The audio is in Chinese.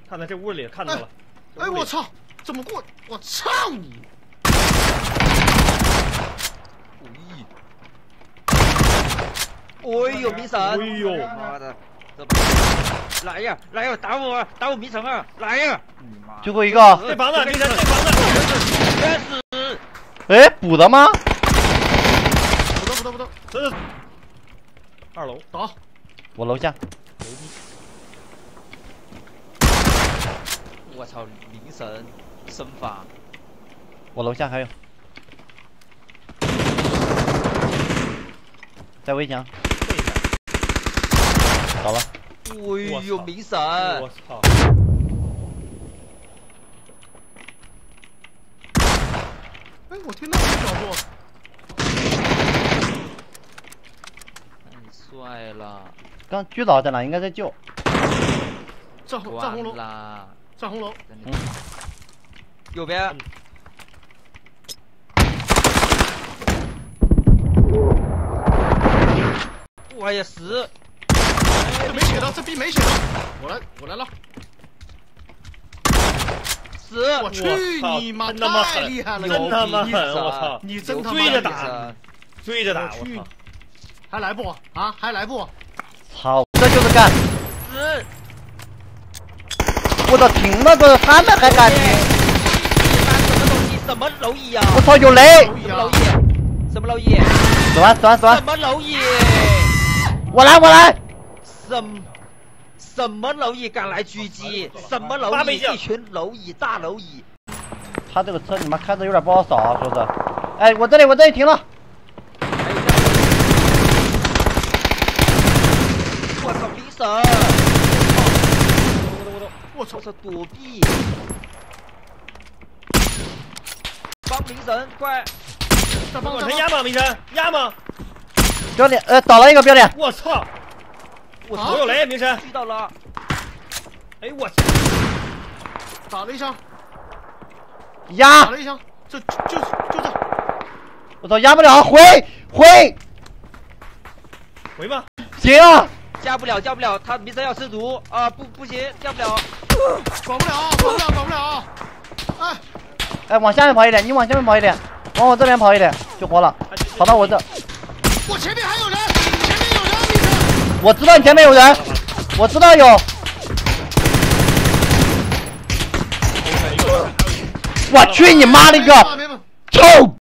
看在这屋里看到了。 哎，我操！怎么过？我操你！ 哎呦，明神！ 哎呦， 妈的！来呀，来呀，打我迷城啊！来呀！ 最后一个。 这房子，明神，这房子。 该死！ 哎，补的吗？ 不得， 这2楼倒。 我楼下。 我操，明神身法。 我楼下还有。在围墙。倒了。 哎呦，明神！ 我操！ 哎，我听到一个角度。 太帅了！ 刚狙倒在哪？应该在救。 站红楼。 啦！ 站红楼。 右边。我也死。 这没血的，这逼没血的。我来了。 死！ 我去你妈！太厉害了！ 真他妈狠！我操！ 你真他妈追着打！我操！ 还来不？啊？还来不？ 操！这就是干！ 死！ 我操！停了这，他们还敢停？ 什么蝼蚁啊！ 我操！有雷！ 什么蝼蚁？ 死完！ 什么蝼蚁？ 我来！ 什么蝼蚁敢来狙击？什么蝼蚁？一群蝼蚁，大蝼蚁！ 他这个车你妈开的有点不好扫啊，说是。哎，我这里停了。 我操，明神！ 我操， 躲避！帮明神，快！ 往上压吗？明神，压吗？ 标点，倒了一个标点。 我操！我有雷，明神。 遇到了。 哎我！ 打了一枪。 压。 打了一枪，就这。 我操，压不了，回吧。 行啊。 加不了，他明神要吃毒啊！不行，加不了。 管不了。 哎，往下面跑一点，你往下面跑一点，往我这边跑一点就活了，跑到我这。 我前面还有人，明神。 我知道你前面有人，我知道有。我去你妈的个！臭